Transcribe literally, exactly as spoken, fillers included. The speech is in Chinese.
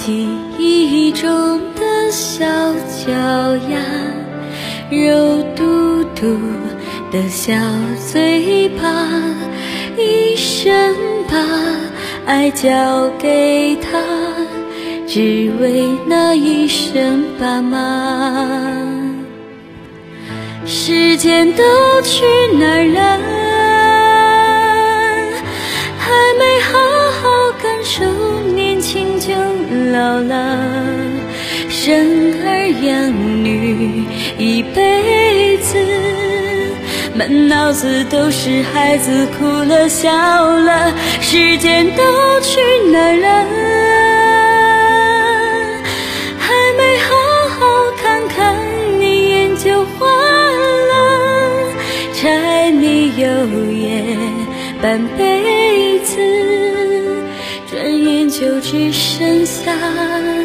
记忆中的小脚丫，肉嘟嘟的小嘴巴，一生把爱交给他，只为那一声爸妈。时间都去哪儿了？还没好好感受年轻就老了，生儿养女一辈子，满脑子都是孩子哭了笑了，时间都去哪儿了？还没好好看看你眼就花了，柴米油盐半辈子，转眼就只剩下